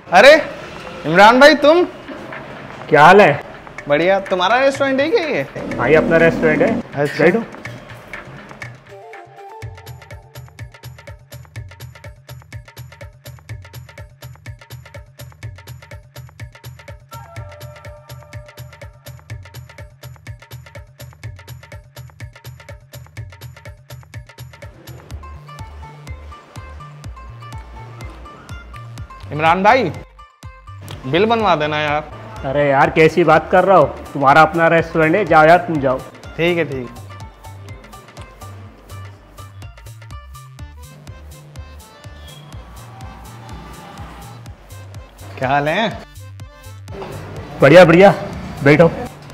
अरे इमरान भाई, तुम? क्या हाल है? बढ़िया। तुम्हारा रेस्टोरेंट है क्या ये? हाँ, ये अपना रेस्टोरेंट है। अच्छा। बैठो। इमरान भाई, बिल बनवा देना यार। अरे यार, कैसी बात कर रहा हो? तुम्हारा अपना रेस्टोरेंट है, जाओ यार, तुम जाओ। ठीक है, ठीक है। क्या हाल है? बढ़िया बढ़िया, बैठो।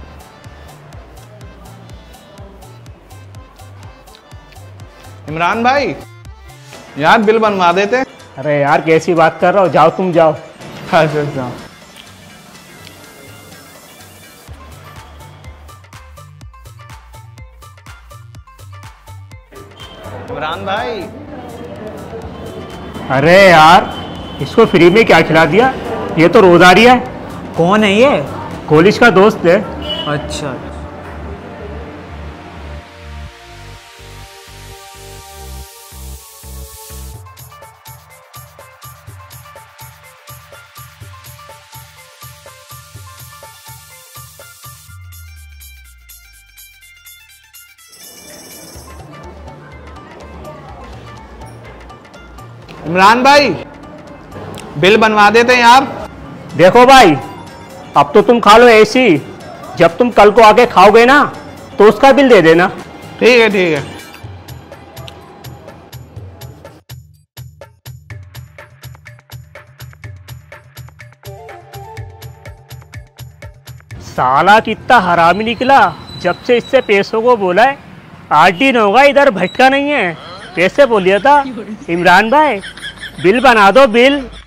इमरान भाई, यार बिल बनवा देते। अरे यार, कैसी बात कर रहा हो? जाओ, तुम जाओ। अच्छा अच्छा। इमरान भाई। अरे यार, इसको फ्री में क्या खिला दिया? ये तो रोज आ रही है। कौन है ये? कॉलेज का दोस्त है। अच्छा। इमरान भाई, बिल बनवा देते हैं यार। देखो भाई, अब तो तुम खा लो ऐसी, जब तुम कल को आके खाओगे ना तो उसका बिल दे देना। ठीक है, ठीक है। साला कितना हरामी निकला। जब से इससे पैसों को बोला है, 8 दिन होगा इधर भटका नहीं है। कैसे बोलिया था इमरान भाई, बिल बना दो बिल।